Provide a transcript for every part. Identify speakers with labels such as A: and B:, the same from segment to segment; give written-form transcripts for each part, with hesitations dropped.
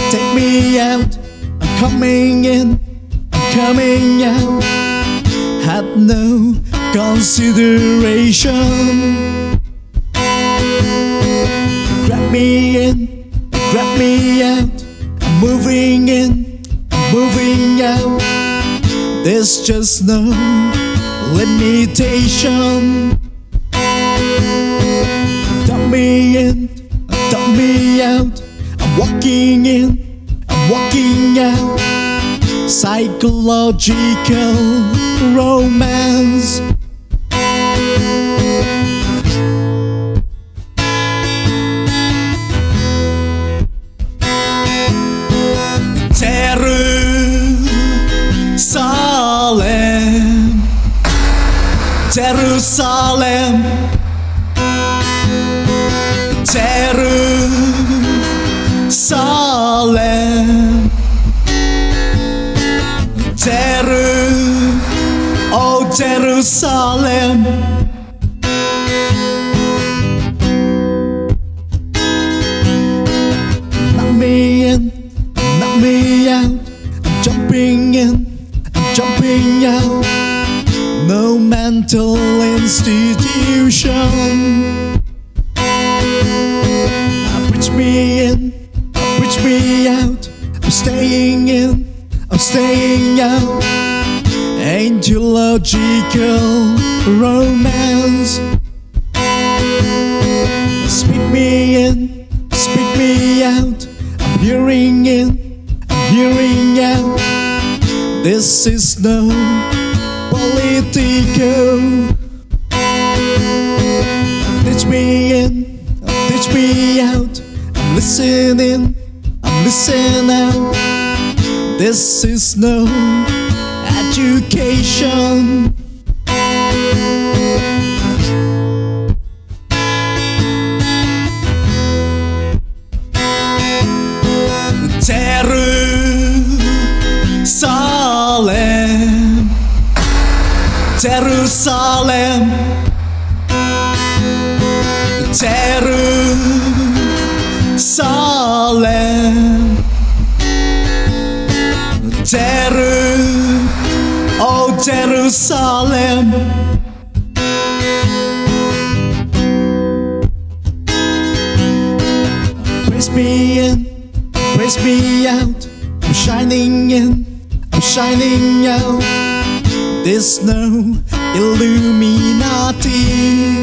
A: Take me out, I'm coming in, I'm coming out. Had no consideration. Grab me in, grab me out. I'm moving in, I'm moving out. There's just no limitation. Dump me in, dump me out. I'm walking in, I'm walking out. Psychological romance. Jerusalem, Jerusalem, Jerusalem, oh Jerusalem. Knock me in, knock me out. I'm jumping in, I'm jumping out. No mental institution. Bridge me in, bridge me out. I'm staying in, I'm staying out. Angelological romance. Speak me in, speak me out. I'm hearing in, I'm hearing out. This is no political. Teach me in, teach me out. I'm listening, I'm listening out. This is no education. Jerusalem, Jerusalem, Jerusalem, oh Jerusalem. Praise me in, praise me out. I'm shining in, I'm shining out. There's no Illuminati.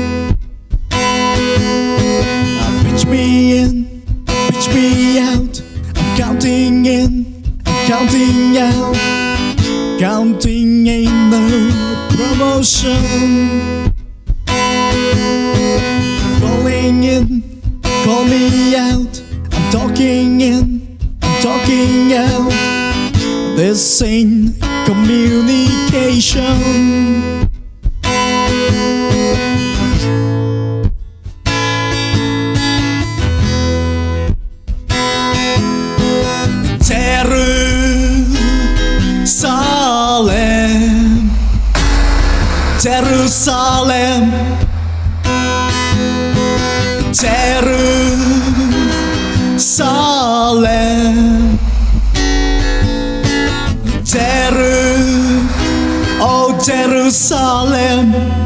A: Pitch me in, pitch me out. I'm counting in, I'm counting out. Counting ain't no promotion. Calling in, call me out. I'm talking in, I'm talking out. This ain't communication. Jerusalem, Jerusalem, Jerusalem, oh Jerusalem.